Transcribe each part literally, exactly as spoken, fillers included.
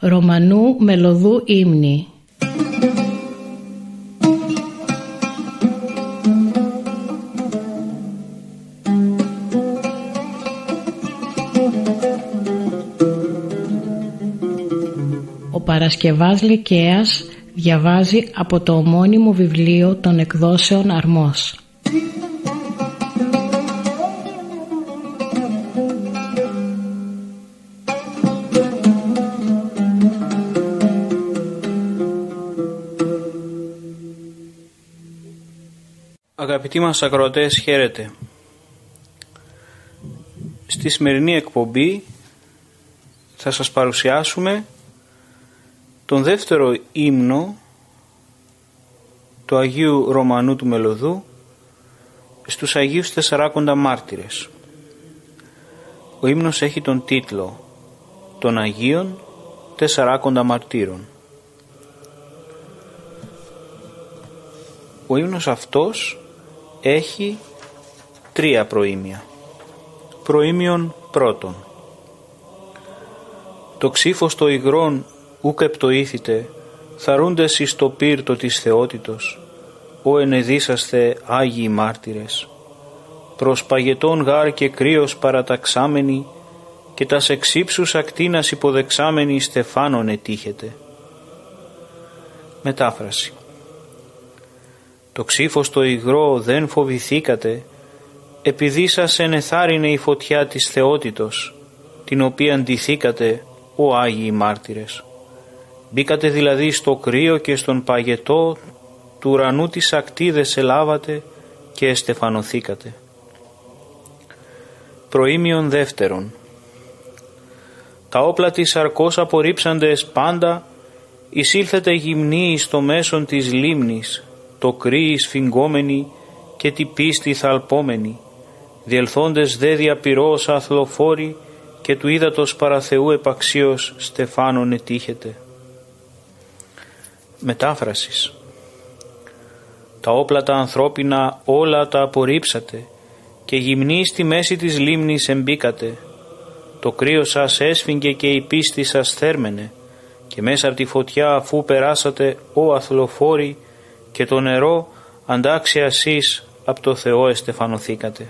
Ρωμανού μελωδού ύμνη. Ο Παρασκευάς Λυκαίας διαβάζει από το ομώνυμο βιβλίο των εκδόσεων Αρμός. Αγαπητοί μας ακροατές, χαίρετε. Στη σημερινή εκπομπή θα σας παρουσιάσουμε τον δεύτερο ύμνο του Αγίου Ρωμανού του Μελωδού στους Αγίους Τεσσαράκοντα Μάρτυρες. Ο ύμνος έχει τον τίτλο «Των Αγίων Τεσσαράκοντα Μαρτύρων». Ο ύμνος αυτός έχει τρία προήμια. Προήμιον πρώτον. Το ξύφος το υγρόν ούκ επτοήθητε, θαρούντες εις το πύρτο της θεότητος, ο ενεδίσαστε Άγιοι Μάρτυρες, προς παγετών γάρ και κρύος παραταξάμενοι, και τας εξύψους ακτίνας υποδεξάμενοι στεφάνων ετύχετε. Μετάφραση. Το ξύφος το υγρό δεν φοβηθήκατε, επειδή σας ενεθάρρυνε η φωτιά της θεότητος, την οποία αντιθήκατε, ο Άγιοι Μάρτυρες. Μπήκατε δηλαδή στο κρύο και στον παγετό του ουρανού τις ακτίδες ελάβατε και εστεφανωθήκατε. Προήμιον δεύτερον. Τα όπλα της σαρκός απορρίψαντες πάντα, εισήλθετε γυμνοί στο μέσον της λίμνης, το κρύη σφιγγόμενοι και τη πίστη θαλπόμενοι, διελθόντες δε διαπυρός αθλοφόροι, και του ύδατος παραθεού επαξίως στεφάνων ετύχετε. Μετάφρασης. Τα όπλα τα ανθρώπινα όλα τα απορρίψατε και γυμνοί στη μέση της λίμνης εμπήκατε. Το κρύο σας έσφιγγε και η πίστη σας θέρμενε, και μέσα από τη φωτιά αφού περάσατε, ο αθλοφόροι, και το νερό αντάξια εσείς από το Θεό εστεφανωθήκατε.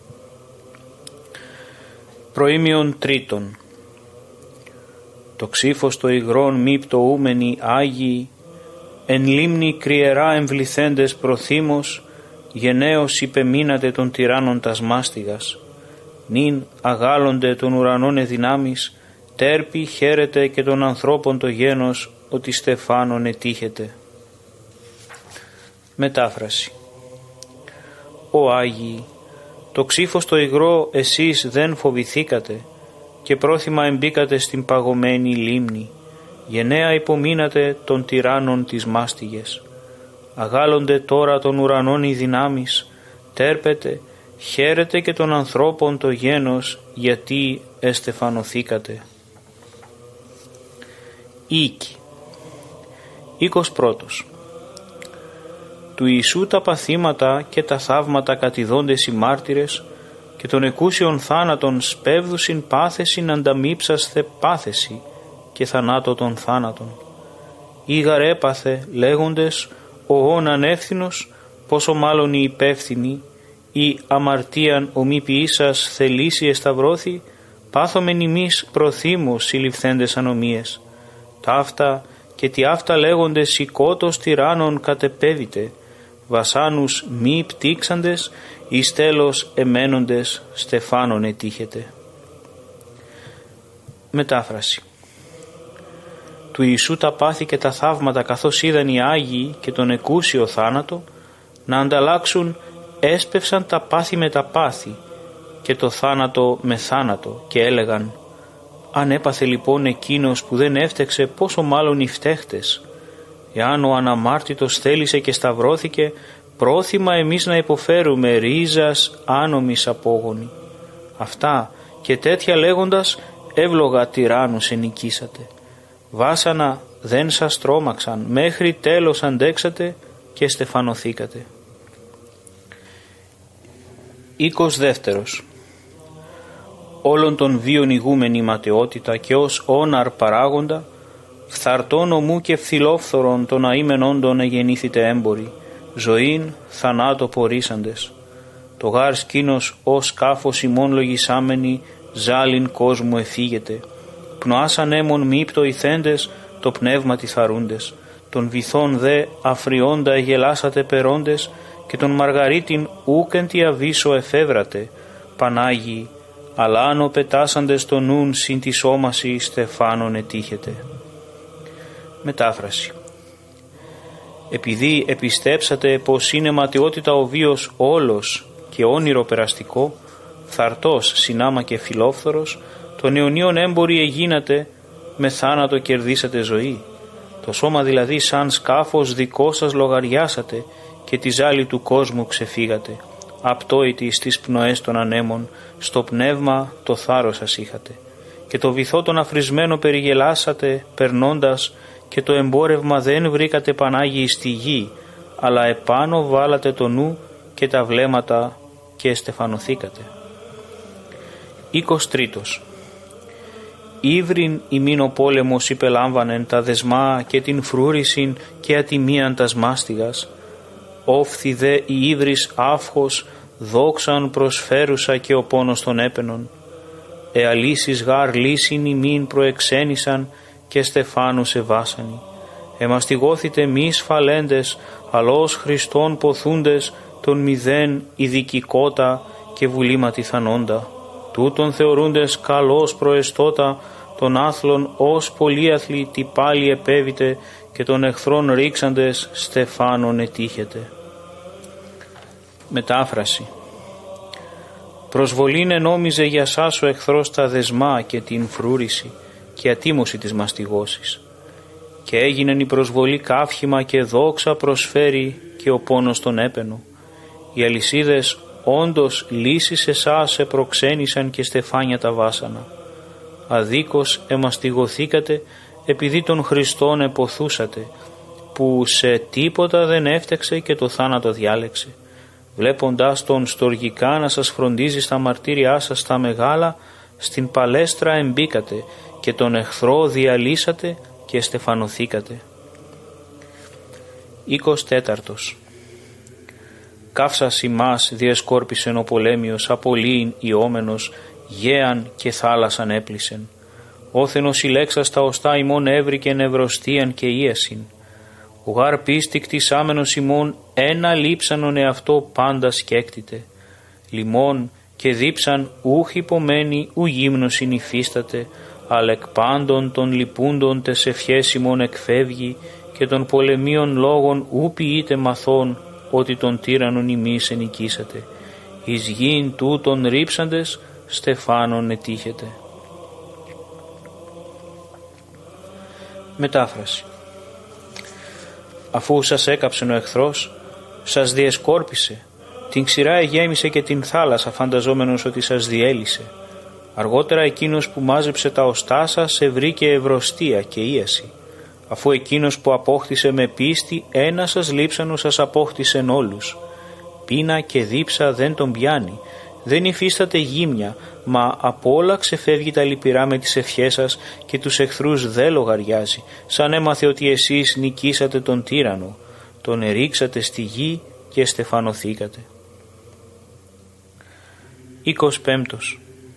Προήμιον τρίτον. Το ξύφος το υγρόν μη πτωούμενοι Άγιοι, εν λίμνη κρυερά εμβληθέντες προθήμος, γενναίος υπεμείνατε των τυράννων τας μάστιγας, νυν αγάλλονται των ουρανών εδυνάμεις, τέρπι χαίρετε και των ανθρώπων το γένος, ότι στεφάνων ετύχετε. Μετάφραση. Ο Άγιοι, το ξύφος το υγρό εσείς δεν φοβηθήκατε και πρόθυμα εμπήκατε στην παγωμένη λίμνη, γενναία υπομείνατε των τυράννων τις μάστιγες. Αγάλλονται τώρα των ουρανών οι δυνάμεις, τέρπετε, χαίρετε και των ανθρώπων το γένος, γιατί εστεφανωθήκατε. Οίκη. Οίκος πρώτος. Του Ιησού τα παθήματα και τα θαύματα κατηδώντες οι μάρτυρες, και των εκούσιων θάνατων σπέβδουσιν πάθεσιν ανταμείψασθε πάθεση και θανάτω των θάνατων. Ήγαρ έπαθε λέγοντες ο όν ανεύθυνος, πόσο μάλλον οι υπεύθυνοι, ή αμαρτίαν ομή ποιήσας θελήσει εσταυρώθη, πάθομεν ημείς προθήμους συλληφθέντες ανομίες. Ταύτα και τι αυτά λέγοντες οικότος τυράννων κατεπέδειτε, βασάνους μη πτύξαντες, εις τέλος εμένοντες στεφάνων ετύχετε. Μετάφραση. Του Ιησού τα πάθη και τα θαύματα καθώς είδαν οι Άγιοι και τον εκούσιο θάνατο, να ανταλλάξουν έσπευσαν τα πάθη με τα πάθη και το θάνατο με θάνατο, και έλεγαν, αν έπαθε λοιπόν εκείνος που δεν έφτεξε, πόσο μάλλον οι φταίχτες. Εάν ο αναμάρτητος θέλησε και σταυρώθηκε, πρόθυμα εμείς να υποφέρουμε ρίζας άνομης απόγονη. Αυτά και τέτοια λέγοντας, εύλογα τυράννους ενικήσατε. Βάσανα δεν σας τρόμαξαν, μέχρι τέλος αντέξατε και στεφανωθήκατε. Οίκος δεύτερος. Όλων των βίων ηγούμενη ματαιότητα και ως όναρ παράγοντα, Φθαρτών ομού και φθιλόφθορων των αείμενόντων εγεννήθητε έμποροι, ζωήν θανάτο πορίσαντες. Το γάρ σκήνος ως σκάφος ημών λογισάμενοι, ζάλιν κόσμου εφήγεται. Πνοάσαν έμον μήπτο ηθέντες, το πνεύμα τη θαρούντες. Των βυθών δε αφριόντα εγελάσατε περώντες, και τον Μαργαρίτην ούκεν τι αβύσσο εφεύρατε. Πανάγιοι, αλάνο πετάσαντες το νουν συν τη σώμαση στεφάνων ετύχετε. Μετάφραση. Επειδή επιστέψατε πως είναι ματαιότητα ο βίος όλος και όνειρο περαστικό, φθαρτός συνάμα και φιλόφθορος, τον αιωνίων έμποροι εγίνατε, με θάνατο κερδίσατε ζωή. Το σώμα δηλαδή σαν σκάφος δικό σας λογαριάσατε και τη ζάλη του κόσμου ξεφύγατε. Απτόητοι στις πνοές των ανέμων, στο πνεύμα το θάρρος σας είχατε. Και το βυθό τον αφρισμένο περιγελάσατε περνώντας, και το εμπόρευμα δεν βρήκατε Πανάγιοι στη γη, αλλά επάνω βάλατε το νου και τα βλέμματα και στεφανωθήκατε. Οίκος τρίτος. Ήβριν ημίν ο πόλεμος υπελάμβανεν τα δεσμά και την φρούρισιν και ατιμίαν τας μάστιγας. Όφθη δε η ύβρις αύχος δόξαν προσφέρουσα και ο πόνος των έπαινων. Εαλύσεις γάρ λύσιν ημίν προεξένησαν και στεφάνους εβάσανοι. Εμαστιγώθητε μη σφαλέντες, αλώς Χριστόν ποθούντες, τον μηδέν ειδικικότα και βουλήματι θανόντα. Τούτον θεωρούντες καλώς προεστώτα, των άθλων ως πολύαθλοι τι πάλι επέβητε, και των εχθρών ρίξαντες στεφάνων ετύχετε. Μετάφραση. Προσβολήν ενόμιζε για σας ο εχθρός τα δεσμά και την φρούρηση και ατίμωση της μαστιγώσης, και έγινεν η προσβολή καύχημα και δόξα προσφέρει και ο πόνος τον έπαινο. Οι αλυσίδες όντως λύσεις εσάς επροξένησαν και στεφάνια τα βάσανα. Αδίκως εμαστιγωθήκατε επειδή τον Χριστόν εποθούσατε, που σε τίποτα δεν έφταξε και το θάνατο διάλεξε. Βλέποντας τον στοργικά να σας φροντίζει στα μαρτύριά σας τα μεγάλα, στην παλέστρα εμπήκατε και τον εχθρό διαλύσατε και στεφανωθήκατε. Οίκος τέταρτος. Καύσας ημάς διεσκόρπισεν ο πολέμιος, απολύειν ιόμενος, γέαν και θάλασσαν έπλησεν. Όθενος η λέξας τα οστά ημών έβρικεν ευρωστίαν και ίασιν. Ο γάρ πίστη κτισάμενος ημών ένα λείψανον εαυτό πάντα σκέκτητε. Λιμών και δίψαν ούχ υπομένει ου γύμνος συνυφίσταται, αλλά εκ πάντων των λυπούντων τες ευχές ημών εκφεύγει, και των πολεμίων λόγων ου ποιείτε μαθών, ότι τον τύραννον ημείς ενικήσατε. Εις γήν τούτων ρίψαντες στεφάνων ετύχετε. Μετάφραση. Αφού σας έκαψε ο εχθρός, σας διεσκόρπισε, την ξηρά εγέμισε και την θάλασσα, φανταζόμενος ότι σας διέλυσε. Αργότερα εκείνος που μάζεψε τα οστά σας σε βρήκε ευρωστία και ίαση. Αφού εκείνος που απόκτησε με πίστη ένα σας λείψανο σας απόκτησεν όλους. Πείνα και δίψα δεν τον πιάνει, δεν υφίσταται γύμνια, μα από όλα ξεφεύγει τα λυπηρά με τις ευχές σας και τους εχθρούς δεν λογαριάζει, σαν έμαθε ότι εσείς νικήσατε τον τύραννο, τον ερίξατε στη γη και στεφανωθήκατε. Οίκος πέμπτος.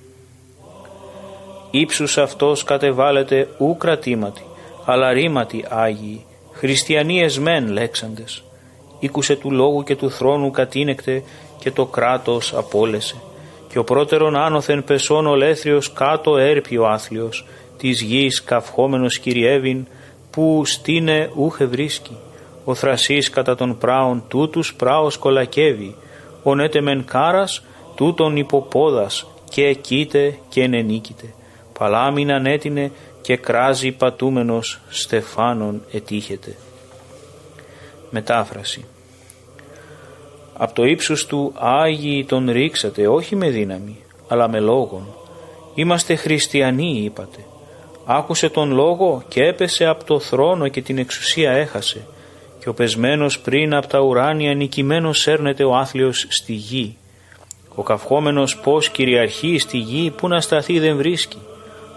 Ήψους αυτός κατεβάλλεται ου κρατήματι, αλλά ρήματι Άγιοι, χριστιανοί εσμέν λέξαντες. Ήκουσε του λόγου και του θρόνου κατήνεκτε και το κράτος απόλεσε. Και ο πρώτερον άνωθεν πεσόν ολέθριος κάτω έρπει ο άθλιος, της γης καυχόμενος κυριεύειν, που στήνε ούχε βρίσκει. Ο θρασής κατά των πράων τούτους πράος κολακεύει, ο νέτε μεν κάρας τούτον υποπόδας, και κοίτε και ενενίκητε. Παλάμιν ανέτεινε και κράζει πατούμενος στεφάνων ετύχεται. Μετάφραση. Απ' το ύψος του Άγιοι τον ρίξατε, όχι με δύναμη, αλλά με λόγον. Είμαστε χριστιανοί, είπατε. Άκουσε τον λόγο και έπεσε από το θρόνο και την εξουσία έχασε. Και ο πεσμένος πριν από τα ουράνια νικημένος έρνεται ο άθλιος στη γη. Ο καυχόμενος πως κυριαρχεί στη γη, που να σταθεί δεν βρίσκει.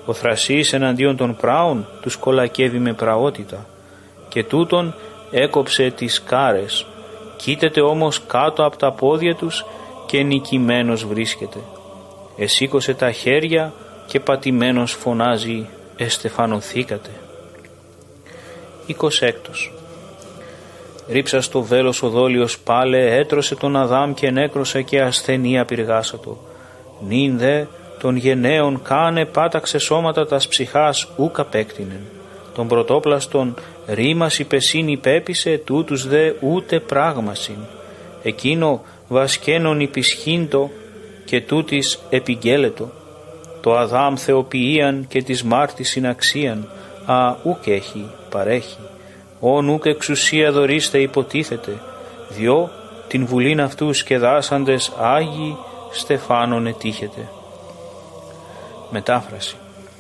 Ο Θρασής εναντίον των πράων τους κολακεύει με πραότητα και τούτον έκοψε τις κάρες. Κοίταται όμως κάτω από τα πόδια τους και νικημένος βρίσκεται. Εσήκωσε τα χέρια και πατημένος φωνάζει «Εστεφανωθήκατε». εικοσέκτος. Ρίψα στο βέλος ο δόλιος πάλε, έτρωσε τον Αδάμ και νέκρωσε και ασθενή απειργάσατο. Νυν δε των γενναίων κάνε πάταξε σώματα τας ψυχάς ούκ απέκτηνεν. Τον πρωτόπλαστον ρήμας υπεσίν υπέπεισε, τούτους δε ούτε πράγμασιν. Εκείνο βασκένον υπισχύντο και τούτης επιγγέλετο. Το Αδάμ θεοποιίαν και της μάρτης συναξίαν, α ούκ έχει παρέχει. Ον ούκ εξουσία δωρίστε υποτίθεται, διό την βουλήν αυτού σκεδάσαντες Άγιοι στεφάνων ετύχεται. Μετάφραση.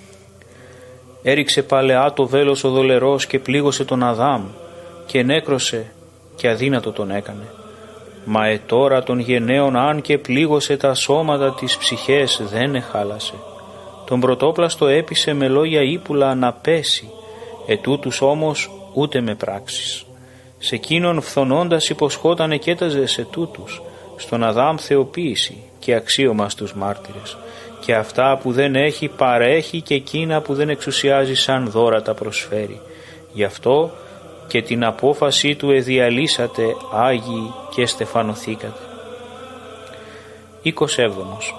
Έριξε παλαιά το βέλος ο δολερός και πλήγωσε τον Αδάμ και νέκρωσε και αδύνατο τον έκανε. Μα ετώρα των γενναίων αν και πλήγωσε τα σώματα της ψυχές δεν εχάλασε. Τον πρωτόπλαστο έπεισε με λόγια ύπουλα να πέσει, ετούτους όμως ούτε με πράξεις. Σε εκείνον φθονώντας υποσχόταν εκέταζε σε τούτους, στον Αδάμ θεοποίηση και αξίωμα στους μάρτυρες, και αυτά που δεν έχει παρέχει και εκείνα που δεν εξουσιάζει σαν δώρα τα προσφέρει. Γι' αυτό και την απόφαση του εδιαλύσατε Άγιοι και στεφανωθήκατε. εικοσέβδομος.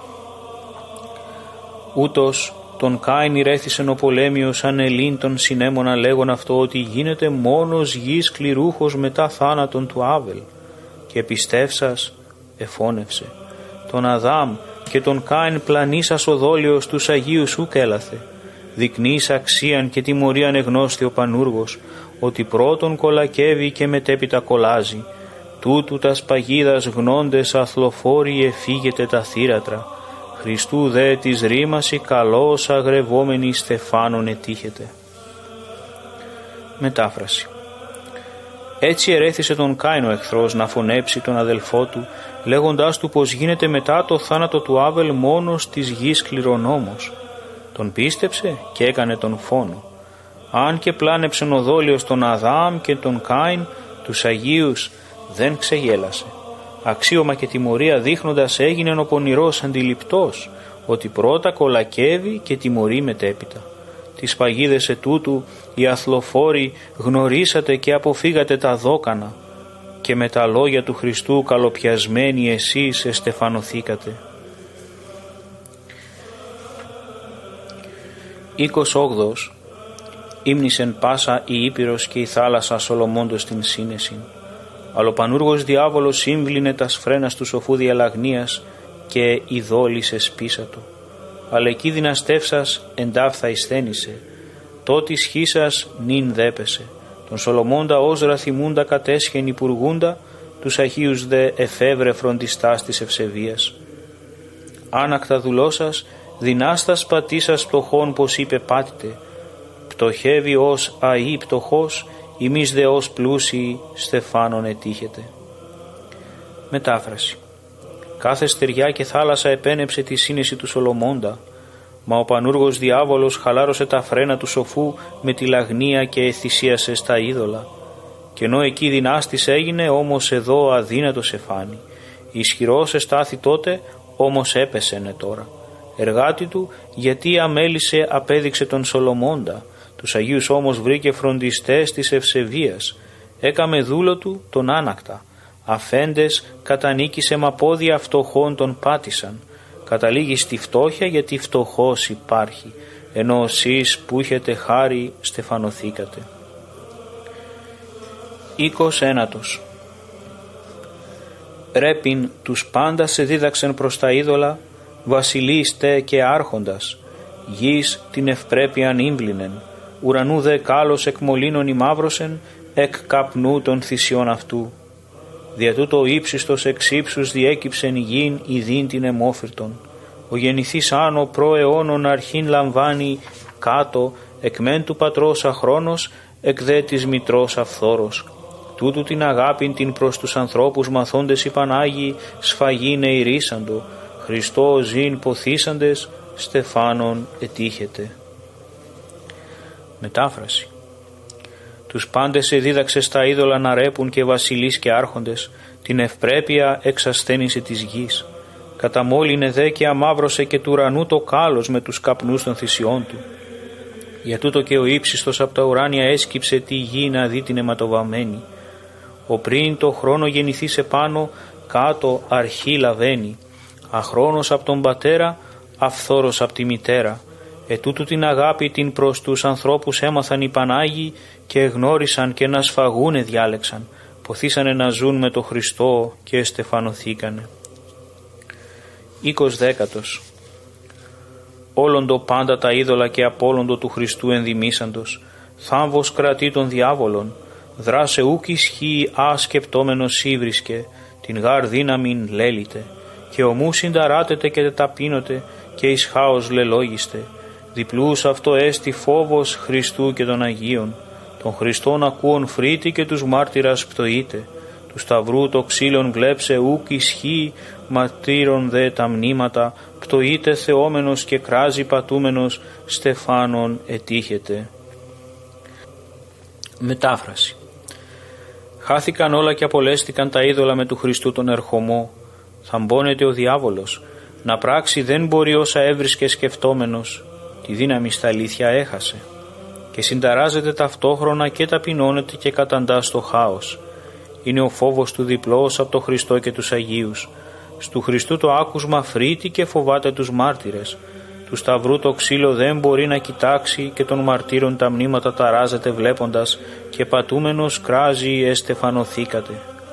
Ούτως τον Κάιν ηρέθησεν ο πολέμιος ανελήν τον συνέμονα λέγον αυτό ότι γίνεται μόνος γης κληρούχος μετά θάνατον του Άβελ, και πιστεύσας εφώνευσε. Τον Αδάμ και τον Κάιν πλανήσας ο δόλιος τους Αγίους ούκ έλαθε. Δεικνύεις αξίαν και τιμωρίαν εγνώστη ο Πανούργος, ότι πρώτον κολακεύει και μετέπειτα κολάζει. Τούτου τας παγίδας γνώντες αθλοφόροι εφήγεται τα θύρατρα. Χριστού δε της ρήμαση καλώς αγρευόμενη στεφάνων ετύχεται. Μετάφραση. Έτσι ερέθησε τον Κάιν ο εχθρός να φωνέψει τον αδελφό του, λέγοντάς του πως γίνεται μετά το θάνατο του Άβελ μόνος της γης κληρονόμος. Τον πίστεψε και έκανε τον φόνο. Αν και πλάνεψεν ο δόλιος τον Αδάμ και τον Κάιν, τους Αγίους δεν ξεγέλασε. Αξίωμα και τιμωρία δείχνοντας έγινεν ο πονηρός αντιληπτός, ότι πρώτα κολακεύει και τιμωρεί μετέπειτα. Τις παγίδες ετούτου οι αθλοφόροι γνωρίσατε και αποφύγατε τα δόκανα, και με τα λόγια του Χριστού καλοπιασμένοι εσείς εστεφανωθήκατε. εικοσόγδοος. Ύμνησεν πάσα η Ήπειρος και η θάλασσα Σολομώντος την σύνεση. Αλλά ο πανούργος διάβολος σύμβληνε τας φρένας του σοφού διαλαγνίας και η δόλης εσπίσατο. Αλλά εκεί δυναστεύσας εντάφθα εισθένησε, τότε σχίσας νυν δέπεσε. Τον Σολομώντα ως ραθιμούντα κατέσχεν υπουργούντα, τους Αγίους δε εφεύρε φροντιστάς της ευσεβίας. Άνακτα δουλώσας, δυνάστας πατήσας πτωχών πως είπε πάτητε, πτωχεύει ως αή πτωχός, ημείς δε ως πλούσιοι στεφάνων ετύχεται. Μετάφραση. Κάθε στεριά και θάλασσα επένεψε τη σύνεση του Σολομώντα, μα ο πανούργος διάβολος χαλάρωσε τα φρένα του σοφού με τη λαγνία και εθυσίασε στα είδωλα. Και ενώ εκεί δυνάστης έγινε, όμως εδώ αδύνατος εφάνη. Ισχυρός εστάθη τότε, όμως έπεσαινε τώρα. Εργάτη του, γιατί αμέλησε απέδειξε τον Σολομώντα, τους Αγίους όμως βρήκε φροντιστές της ευσεβίας, έκαμε δούλο του τον άνακτα, αφέντες κατανίκησε μα πόδια φτωχών τον πάτησαν, καταλήγει στη φτώχεια γιατί φτωχός υπάρχει, ενώ εσείς που είχετε χάρη στεφανωθήκατε. Οίκος ένατος. Ρέπιν τους πάντα σε δίδαξεν προς τα είδωλα, βασιλείστε και άρχοντας, γης την ευπρέπειαν ύμβληνεν, ουρανού δε κάλος εκ μολύνων ημαύρωσεν, εκ καπνού των θυσιών αυτού. Δια τούτο ο ύψιστος εξ ύψους διέκυψεν γην ιδίν την αιμόφυρτον. Ο γεννηθής άνω προ αιώνων αρχήν λαμβάνει κάτω, εκ μεν του πατρός αχρόνος, εκ δε της μητρός αυθόρος. Τούτου την αγάπην την προς τους ανθρώπους μαθώντες οι Πανάγιοι σφαγήν εηρήσαντο, Χριστό ζήν ποθήσαντες, στεφάνων ετύχεται. Μετάφραση. Τους πάντες εδίδαξε στα είδωλα να ρέπουν και βασιλείς και άρχοντες, την ευπρέπεια εξασθένησε της γης. Καταμόλυνε δε και αμαύρωσε και του ουρανού το κάλος με τους καπνούς των θυσιών του. Για τούτο και ο ύψιστος από τα ουράνια έσκυψε τη γη να δει την αιματοβαμμένη. Ο πριν το χρόνο γεννηθείς επάνω, κάτω αρχή λαβαίνει. Αχρόνος από τον πατέρα, αυθόρος από τη μητέρα. Ετούτου την αγάπη την προς τους ανθρώπους έμαθαν οι Πανάγοι και εγνώρισαν και να σφαγούνε διάλεξαν. Ποθήσανε να ζουν με το Χριστό και εστεφανωθήκανε. Οίκος δέκατος. Όλοντο πάντα τα είδωλα και απόλοντο του Χριστού ενδυμήσαντος. Θάμβος κρατεί των διάβολων. Δράσε ούκ ισχύει άσκεπτόμενος σύβρισκε. Την γάρ δύναμην λέλειτε. Και ομού συνταράτετε και ταπείνωτε και εις χάος λελόγιστε. Διπλούς αυτό έστι φόβος Χριστού και των Αγίων. Των Χριστών ακούων φρύτη και τους μάρτυρας πτωείτε. Του σταυρού το ξύλον βλέψε ούκ ισχύει, μαρτύρων δε τα μνήματα, πτωείτε θεόμενος και κράζει πατούμενος, στεφάνων ετύχεται. Μετάφραση. Χάθηκαν όλα και απολέστηκαν τα είδωλα με του Χριστού τον ερχομό. Θαμπώνεται ο διάβολος, να πράξει δεν μπορεί όσα έβρισκε σκεφτόμενος, τη δύναμη στα αλήθεια έχασε. Και συνταράζεται ταυτόχρονα και ταπεινώνεται και καταντά στο χάος. Είναι ο φόβος του διπλός από το Χριστό και τους Αγίους. Στου Χριστού το άκουσμα φρύτει και φοβάται τους μάρτυρες. Του σταυρού το ξύλο δεν μπορεί να κοιτάξει και των μαρτύρων τα μνήματα ταράζεται βλέποντας και πατούμενος κράζει εστεφανωθήκατε.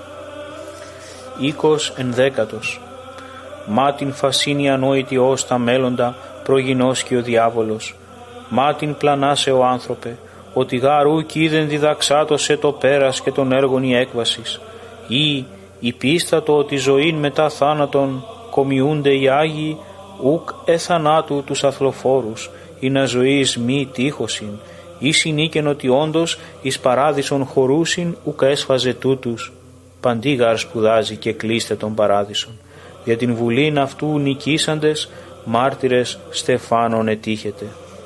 Οίκος ενδέκατος. Μα την φασίνη ανόητη ως τα μέλλοντα προγινώσκει ο διάβολος. Μα την πλανάσε ο άνθρωπε, ότι γαρού κι είδεν διδαξάτωσε το πέρας και των έργων η έκβασης. Ή η πίστα το ότι ζωήν μετά θάνατον κομιούνται οι Άγιοι, ουκ εθανάτου τους αθλοφόρους, ή να ζωής μη τείχωσιν, ή συνήκεν ότι όντως εις παράδεισον χωρούσιν ουκ έσφαζε τούτους. Παντίγαρ σπουδάζει και κλείστε τον παράδεισον. Για την βουλήν αυτού νικήσαντες, μάρτυρες στεφάνων ετύχεται.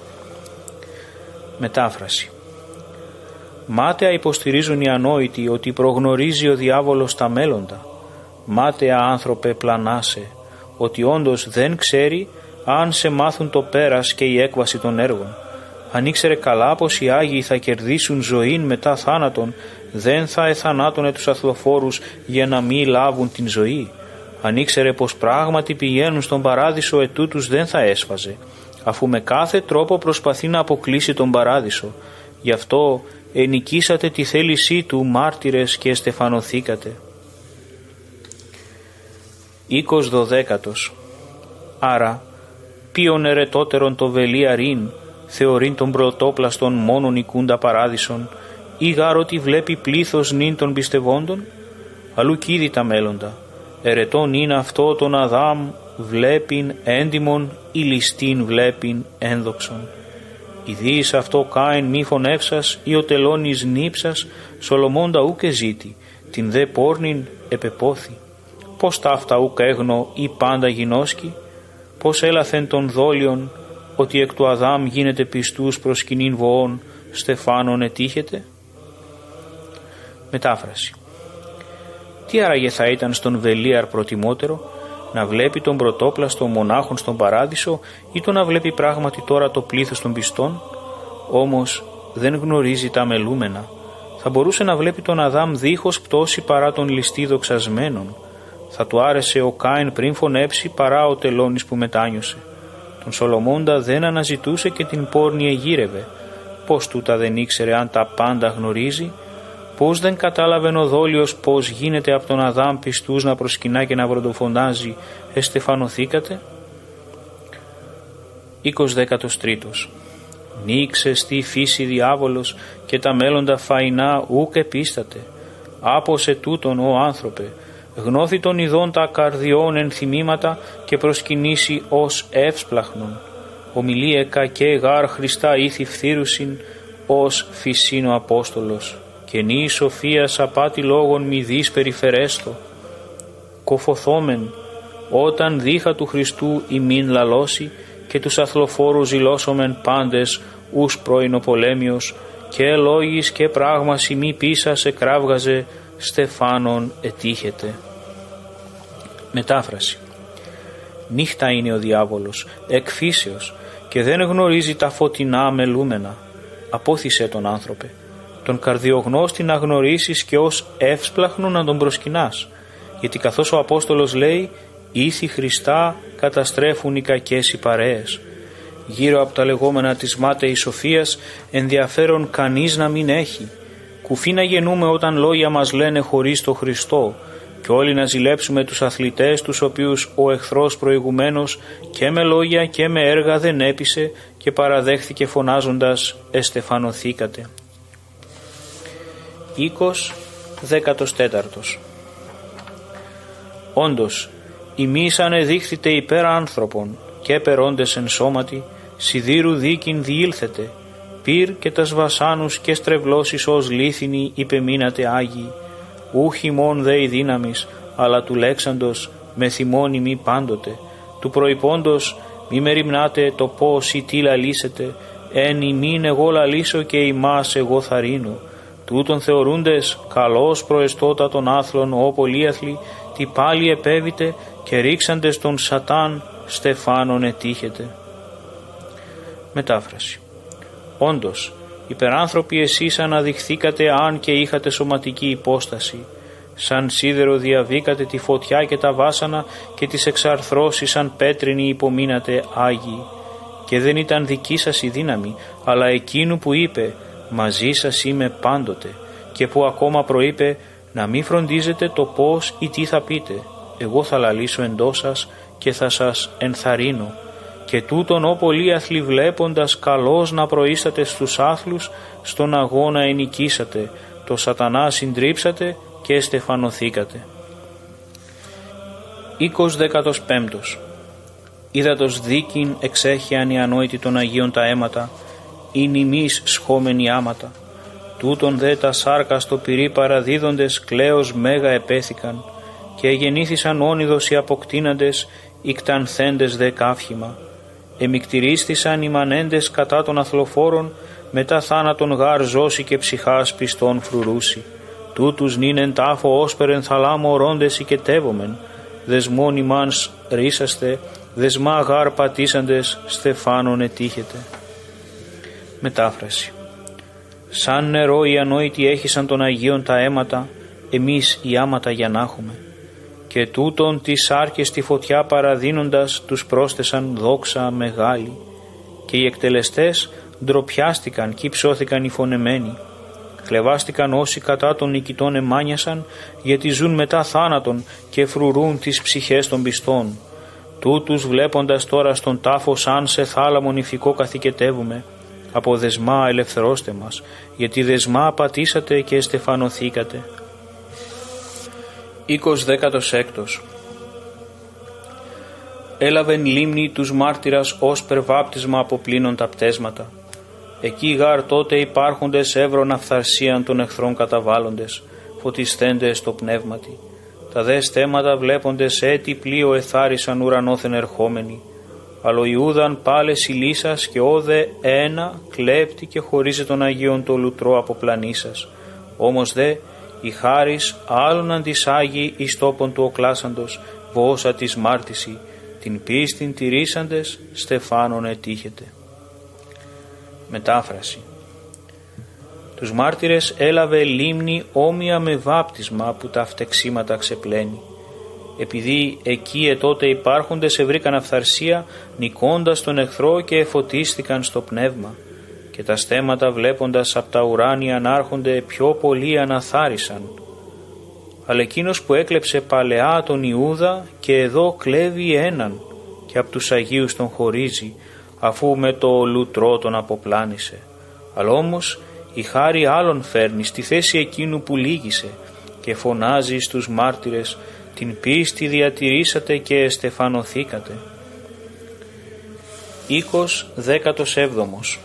Μετάφραση. Μάταια υποστηρίζουν οι ανόητοι ότι προγνωρίζει ο διάβολος τα μέλλοντα. Μάταια άνθρωπε πλανάσε, ότι όντως δεν ξέρει αν σε μάθουν το πέρας και η έκβαση των έργων. Αν ήξερε καλά πως οι Άγιοι θα κερδίσουν ζωήν μετά θάνατον, δεν θα εθανάτωνε τους αθλοφόρους για να μην λάβουν την ζωή. Αν ήξερε πως πράγματι πηγαίνουν στον παράδεισο, ετούτους δεν θα έσφαζε, αφού με κάθε τρόπο προσπαθεί να αποκλείσει τον παράδεισο. Γι' αυτό ενικήσατε τη θέλησή του, μάρτυρες, και εστεφανωθήκατε. Οίκος δωδέκατος. Άρα, ποιον ερετότερον το βελίαριν, θεωρήν τον πρωτόπλαστον μόνον οικούντα παράδεισον, ή γάρ ότι βλέπει πλήθος νυν των πιστευόντων, αλλού κι ήδη τα μέλλοντα. Ερετών είναι αυτό τον Αδάμ βλέπειν έντιμον, ή ληστήν βλέπειν ένδοξον. Ιδίης αυτό κάεν μη φωνεύσας, ή ο τελώνης νύψας, Σολομώντα ούκ ζήτη, την δε πόρνην επεπόθη. Πώς ταύτα ούκ έγνω ή πάντα γινώσκει, πώς έλαθεν των δόλιων, ότι εκ του Αδάμ γίνεται πιστούς προς κοινήν βοών, στεφάνων ετύχεται. Μετάφραση. Τι άραγε θα ήταν στον Βελίαρ προτιμότερο, να βλέπει τον πρωτόπλαστο μονάχων στον παράδεισο ή το να βλέπει πράγματι τώρα το πλήθος των πιστών? Όμως δεν γνωρίζει τα μελούμενα. Θα μπορούσε να βλέπει τον Αδάμ δίχως πτώση παρά τον ληστή δοξασμένον. Θα του άρεσε ο Κάιν πριν φωνέψει παρά ο τελώνης που μετάνιωσε. Τον Σολομώντα δεν αναζητούσε και την πόρνη εγύρευε. Πώς τούτα δεν ήξερε αν τα πάντα γνωρίζει? Πώς δεν κατάλαβε ο δόλιος πώς γίνεται από τον Αδάμ πιστούς να προσκυνά και να βροντοφωνάζει εστεφανωθήκατε? Οίκος δέκατος τρίτος. Νίξε στη φύση διάβολος και τα μέλλοντα φαϊνά ούκ επίσταται. Άποσε τούτον ο άνθρωπε, γνώθη των ειδών τα καρδιών ενθυμήματα και προσκυνήσει ως εύσπλαχνον. Ομιλίε κακέ γάρ Χριστά ήθη φθήρουσιν ως φυσίν ο Απόστολος. Και νη σοφίας απάτη λόγων μη δεις περιφερέστο. Κοφοθόμεν όταν δίχα του Χριστού ημίν λαλώσει και τους αθλοφόρους ζηλώσομεν πάντες ους πρώην ο πολέμιος, και λόγης και πράγμα σημεί πίσας εκράβγαζε, στεφάνων ετύχεται. Μετάφραση. Νύχτα είναι ο διάβολος, εκ φύσεως, και δεν γνωρίζει τα φωτεινά μελούμενα. Απόθυσε τον άνθρωπε, τον καρδιογνώστη να γνωρίσεις και ως εύσπλαχνο να τον προσκυνάς, γιατί καθώς ο Απόστολος λέει, ήθη Χριστά καταστρέφουν οι κακές οι παρέες. Γύρω από τα λεγόμενα της μάταιης σοφίας ενδιαφέρον κανείς να μην έχει. Κουφί να γεννούμε όταν λόγια μας λένε χωρίς το Χριστό, και όλοι να ζηλέψουμε τους αθλητές τους οποίους ο εχθρός προηγουμένως και με λόγια και με έργα δεν έπεισε και παραδέχθηκε φωνάζοντας «Εστεφανωθήκατε». Οίκος δέκατος τέταρτος. Όντως, ημείς ανεδείχθητε υπέρ άνθρωπων και περώντες εν σώματι, σιδήρου δίκην διήλθετε, πυρ και τας βασάνους και στρεβλώσεις ως λίθινοι υπεμείνατε Άγιοι, ούχι μόν δε η δύναμις, αλλά του λέξαντος με θυμώνει μη πάντοτε, του προϋπόντος μη μεριμνάτε το πώς ή τι λαλήσετε, εν ημίν εγώ λαλήσω και ημάς εγώ θαρρύνω, τούτον θεωρούντες καλώς προεστώτα των άθλων ο πολύαθλοι, τι πάλι επέβητε και ρίξαντες τον Σατάν στεφάνων ετύχετε. Μετάφραση. Όντως, υπεράνθρωποι εσείς αναδειχθήκατε αν και είχατε σωματική υπόσταση. Σαν σίδερο διαβήκατε τη φωτιά και τα βάσανα και τις εξαρθρώσεις σαν πέτρινοι υπομείνατε Άγιοι. Και δεν ήταν δική σας η δύναμη, αλλά εκείνου που είπε «Μαζί σας είμαι πάντοτε» και που ακόμα προείπε «Να μην φροντίζετε το πώς ή τι θα πείτε, εγώ θα λαλήσω εντός σας και θα σας ενθαρρύνω». Και τούτον ο πολύαθλοι βλέποντας καλώς να προείστατε στους άθλους, στον αγώνα ενικήσατε, το σατανά συντρίψατε και εστεφανωθήκατε. Οίκος δέκατος πέμπτος. Είδατος δίκην εξέχειαν οι ανόητοι των Αγίων τα αίματα, ή νημείς σχόμενοι άματα. Τούτον δε τα σάρκα στο πυρί παραδίδοντες κλαίος μέγα επέθηκαν, και γεννήθησαν όνειδος οι αποκτήναντες, οι κτανθέντες δε καύχημα. Εμικτηρίστησαν οι μανέντες κατά των αθλοφόρων, μετά θάνατον γάρ ζώση και ψυχάς πιστών φρουρούσι. Τούτους νύν τάφο όσπερεν θαλάμο ορώντες οικετεύομεν, δεσμόν ημάνς ρίσαστε, δεσμά γάρ πατήσαντες στεφάνων ετύχετε. Μετάφραση. Σαν νερό οι ανόητοι έχησαν των Αγίων τα αίματα, εμείς οι άματα για να έχουμε. Και τούτον τις σάρκες στη φωτιά παραδίνοντας τους πρόσθεσαν δόξα μεγάλη. Και οι εκτελεστές ντροπιάστηκαν κι ψώθηκαν οι φωνεμένοι. Χλεβάστηκαν όσοι κατά των νικητών εμάνιασαν, γιατί ζουν μετά θάνατον και φρουρούν τις ψυχές των πιστών. Τούτους βλέποντας τώρα στον τάφο σαν σε θάλαμον ηφικό καθηκετεύουμε. Από δεσμά ελευθερώστε μας, γιατί δεσμά πατήσατε και εστεφανωθήκατε. Οίκος δέκατος έκτος. Έλαβεν λίμνη τους μάρτυρας ως περβάπτισμα από πλήνων τα πτέσματα. Εκεί γάρ τότε υπάρχοντες εύρων αυθαρσίαν των εχθρών καταβάλλοντες, φωτισθέντες στο πνεύματι. Τα δε στέματα βλέποντες έτη πλοίο εθάρισαν ουρανόθεν ερχόμενοι. Αλλά ο Ιούδαν πάλε συλλήσας και όδε ένα κλέπτη και χωρίζει τον Αγίον το λουτρό από πλανήσας. Όμως δε η χάρις άλλον αντισάγει εις τόπον του οκλάσαντος, βόσα της μάρτυση, την πίστην τηρήσαντες στεφάνων ετύχεται. Μετάφραση. Τους μάρτυρες έλαβε λίμνη όμοια με βάπτισμα που τα φτεξίματα ξεπλένει. Επειδή εκεί ετότε υπάρχοντες ευρήκαν αυθαρσία, νικώντας τον εχθρό και εφωτίστηκαν στο πνεύμα, και τα στέματα βλέποντας απ' τα ουράνια ανάρχονται πιο πολύ αναθάρισαν. Αλλά εκείνος που έκλεψε παλαιά τον Ιούδα και εδώ κλέβει έναν και απ' τους Αγίους τον χωρίζει, αφού με το λουτρό τον αποπλάνησε. Αλλά όμως η χάρη άλλον φέρνει στη θέση εκείνου που λύγησε και φωνάζει στους μάρτυρες, την πίστη διατηρήσατε και εστεφανωθήκατε. Οίκος δέκατος έβδομος.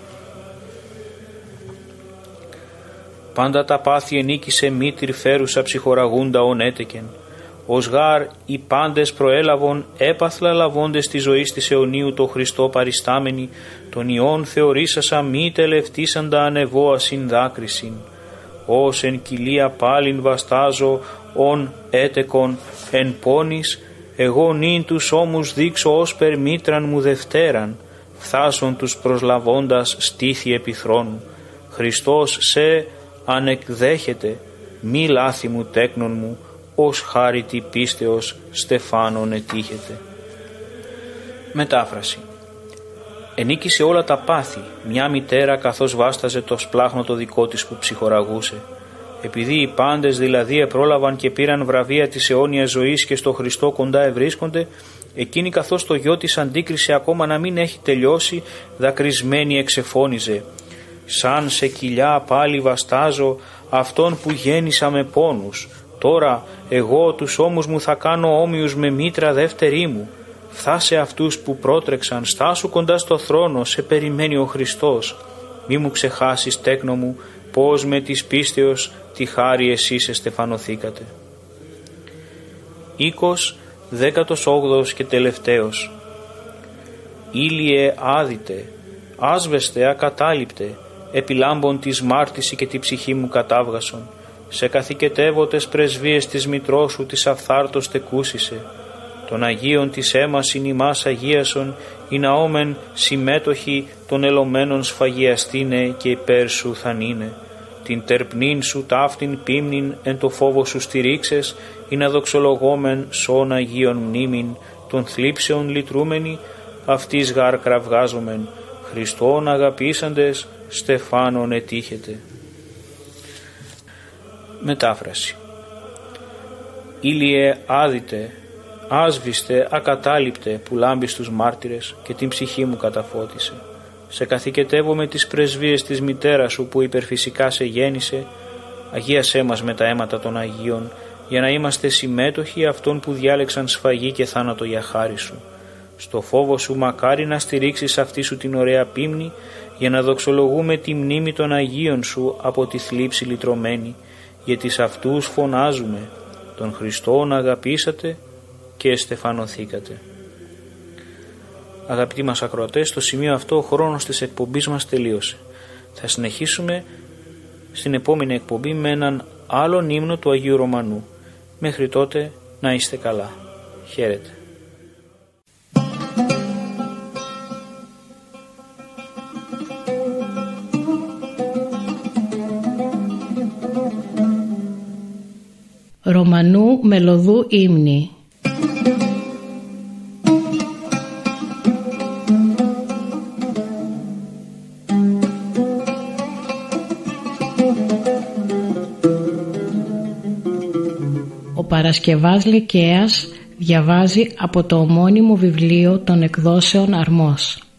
Πάντα τα πάθη ενίκησε μήτυρ φέρουσα ψυχοραγούντα ον έτεκεν. ως γάρ οι πάντες προέλαβον έπαθλα λαβώντες τη ζωή της αιωνίου το Χριστό παριστάμενοι, τον Υιόν θεωρήσασα μη τελευτήσαντα ανεβόα συνδάκρισιν. Ως εν κοιλία πάλιν βαστάζω, ον έτεκον εν πόνης, εγώ νυν τους ώμους δείξω ως περμήτραν μου Δευτέραν, φθάσον τους προσλαβώντας στήθη επιθρόνου. Χριστός σε ανεκδέχεται, μη λάθη μου τέκνον μου, ως χάρητη πίστεως στεφάνων ετύχεται. Μετάφραση. Ενίκησε όλα τα πάθη μια μητέρα καθώς βάσταζε το σπλάχνο το δικό της που ψυχοραγούσε. Επειδή οι πάντες δηλαδή επρόλαβαν και πήραν βραβεία της αιώνιας ζωής και στο Χριστό κοντά ευρίσκονται, εκείνη καθώς το γιο της αντίκρισε ακόμα να μην έχει τελειώσει, δακρυσμένη εξεφώνιζε: «Σαν σε κοιλιά πάλι βαστάζω αυτόν που γέννησα με πόνους. Τώρα εγώ τους ώμους μου θα κάνω όμοιους με μήτρα δεύτερη μου. Φθάσε αυτούς που πρότρεξαν, στάσου κοντά στο θρόνο, σε περιμένει ο Χριστός. Μη μου ξεχάσεις τέκνο μου, πως με της πίστεως τη χάρη εσείς εστεφανωθήκατε». Οίκος δέκατος όγδοος και τελευταίος. Ήλιε άδειτε, άσβεστε ακατάληπτε, επιλάμπων της μάρτυση και τη ψυχή μου κατάβγασον. Σε καθηκετεύωτες πρεσβείες της μητρός σου της αυθάρτος τεκούσισε. Των Αγίων της έμασιν ημάς αγίασον, η ναόμεν συμμέτοχοι των ελωμένων σφαγιαστήνε και υπέρ σου θανίνε. Την τερπνήν σου ταύτην πίμνην εν το φόβο σου στηρίξες, ή να δοξολογόμεν σών Αγίων μνήμην, των θλίψεων λυτρούμενοι, αυτής γάρ κραυγάζομεν, Χριστόν αγαπήσαντες, στεφάνων ετύχεται. Μετάφραση. Ήλιε άδειτε, άσβηστε ακατάληπτε που λάμπει στους μάρτυρες και την ψυχή μου καταφώτισε. Σε καθηκετεύω με τις πρεσβείες της μητέρας σου που υπερφυσικά σε γέννησε, αγίασέ μας με τα αίματα των Αγίων, για να είμαστε συμμέτοχοι αυτών που διάλεξαν σφαγή και θάνατο για χάρη σου. Στο φόβο σου μακάρι να στηρίξεις αυτή σου την ωραία πίμνη, για να δοξολογούμε τη μνήμη των Αγίων σου από τη θλίψη λυτρωμένη, γιατί σε αυτούς φωνάζουμε, τον Χριστόν αγαπήσατε και εστεφανωθήκατε. Αγαπητοί μας ακροατές, στο σημείο αυτό ο χρόνος της εκπομπής μας τελείωσε. Θα συνεχίσουμε στην επόμενη εκπομπή με έναν άλλον ύμνο του Αγίου Ρωμανού. Μέχρι τότε να είστε καλά. Χαίρετε. Ρωμανού μελωδού ύμνη. Ο Παρασκευάς Λυκαίας διαβάζει από το ομώνυμο βιβλίο των εκδόσεων Αρμός.